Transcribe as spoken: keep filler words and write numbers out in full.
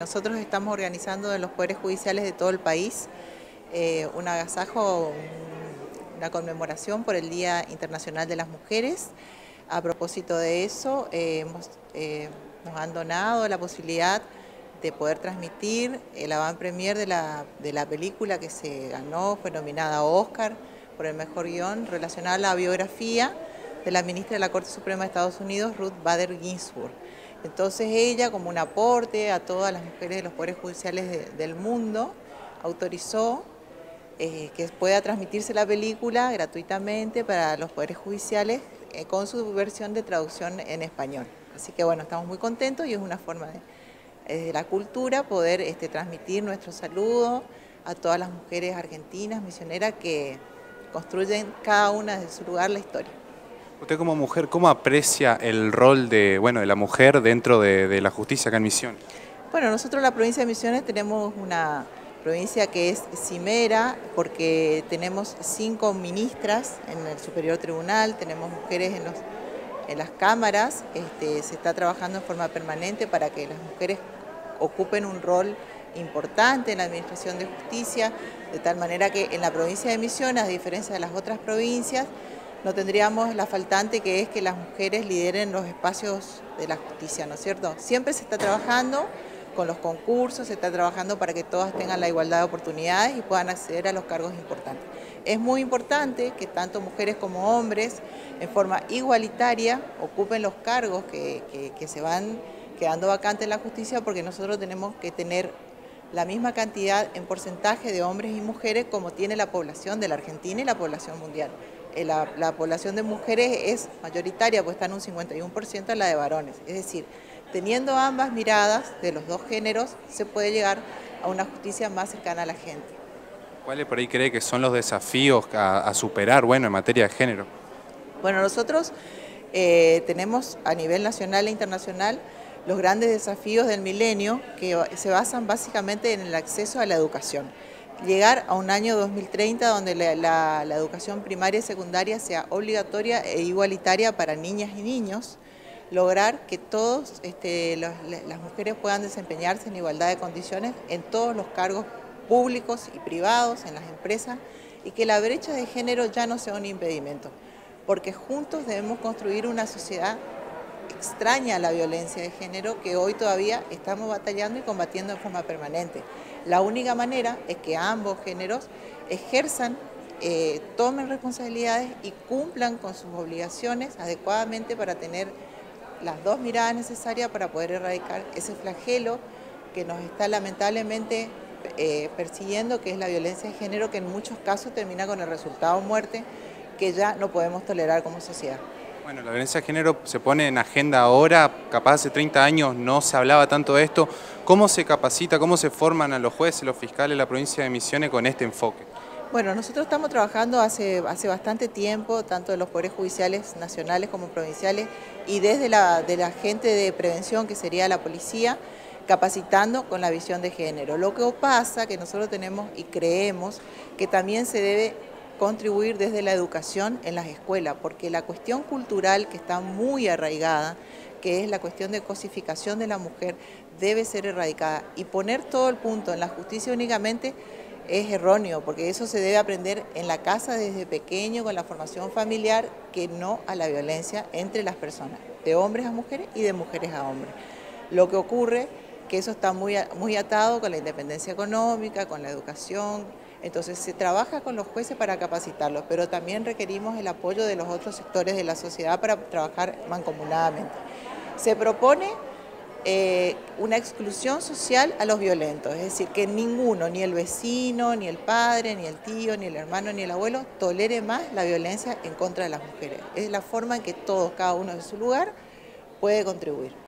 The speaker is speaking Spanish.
Nosotros estamos organizando en los poderes judiciales de todo el país eh, un agasajo, una conmemoración por el Día Internacional de las Mujeres. A propósito de eso, eh, hemos, eh, nos han donado la posibilidad de poder transmitir el avant-premier de la, de la película que se ganó, fue nominada a Oscar por el mejor guión, relacionada a la biografía de la ministra de la Corte Suprema de Estados Unidos, Ruth Bader Ginsburg. Entonces ella, como un aporte a todas las mujeres de los poderes judiciales de, del mundo, autorizó eh, que pueda transmitirse la película gratuitamente para los poderes judiciales eh, con su versión de traducción en español. Así que bueno, estamos muy contentos y es una forma de, de la cultura poder este, transmitir nuestro saludo a todas las mujeres argentinas, misioneras que construyen cada una de su lugar la historia. Usted como mujer, ¿cómo aprecia el rol de, bueno, de la mujer dentro de, de la justicia acá en Misiones? Bueno, nosotros en la provincia de Misiones tenemos una provincia que es cimera porque tenemos cinco ministras en el Superior Tribunal, tenemos mujeres en, los, en las cámaras, este, se está trabajando en forma permanente para que las mujeres ocupen un rol importante en la administración de justicia, de tal manera que en la provincia de Misiones, a diferencia de las otras provincias, no tendríamos la faltante que es que las mujeres lideren los espacios de la justicia, ¿no es cierto? Siempre se está trabajando con los concursos, se está trabajando para que todas tengan la igualdad de oportunidades y puedan acceder a los cargos importantes. Es muy importante que tanto mujeres como hombres, en forma igualitaria, ocupen los cargos que, que, que se van quedando vacantes en la justicia, porque nosotros tenemos que tener la misma cantidad en porcentaje de hombres y mujeres como tiene la población de la Argentina y la población mundial. La, la población de mujeres es mayoritaria, pues está en un cincuenta y uno por ciento en la de varones. Es decir, teniendo ambas miradas de los dos géneros, se puede llegar a una justicia más cercana a la gente. ¿Cuáles por ahí cree que son los desafíos a, a superar, bueno, en materia de género? Bueno, nosotros eh, tenemos a nivel nacional e internacional los grandes desafíos del milenio que se basan básicamente en el acceso a la educación. Llegar a un año dos mil treinta donde la, la, la educación primaria y secundaria sea obligatoria e igualitaria para niñas y niños, lograr que todas este, las mujeres puedan desempeñarse en igualdad de condiciones en todos los cargos públicos y privados, en las empresas, y que la brecha de género ya no sea un impedimento, porque juntos debemos construir una sociedad extraña a la violencia de género que hoy todavía estamos batallando y combatiendo en forma permanente. La única manera es que ambos géneros ejerzan, eh, tomen responsabilidades y cumplan con sus obligaciones adecuadamente para tener las dos miradas necesarias para poder erradicar ese flagelo que nos está lamentablemente eh, persiguiendo, que es la violencia de género, que en muchos casos termina con el resultado muerte que ya no podemos tolerar como sociedad. Bueno, la violencia de género se pone en agenda ahora, capaz hace treinta años no se hablaba tanto de esto. ¿Cómo se capacita, cómo se forman a los jueces, los fiscales de la provincia de Misiones con este enfoque? Bueno, nosotros estamos trabajando hace, hace bastante tiempo, tanto en los poderes judiciales nacionales como provinciales, y desde la, de la gente de prevención, que sería la policía, capacitando con la visión de género. Lo que pasa que nosotros tenemos y creemos que también se debe contribuir desde la educación en las escuelas, porque la cuestión cultural que está muy arraigada, que es la cuestión de cosificación de la mujer, debe ser erradicada. Y poner todo el punto en la justicia únicamente es erróneo, porque eso se debe aprender en la casa desde pequeño, con la formación familiar, que no a la violencia entre las personas, de hombres a mujeres y de mujeres a hombres. Lo que ocurre que eso está muy, muy atado con la independencia económica, con la educación. Entonces se trabaja con los jueces para capacitarlos, pero también requerimos el apoyo de los otros sectores de la sociedad para trabajar mancomunadamente. Se propone eh, una exclusión social a los violentos, es decir, que ninguno, ni el vecino, ni el padre, ni el tío, ni el hermano, ni el abuelo, tolere más la violencia en contra de las mujeres. Es la forma en que todos, cada uno de su lugar, puede contribuir.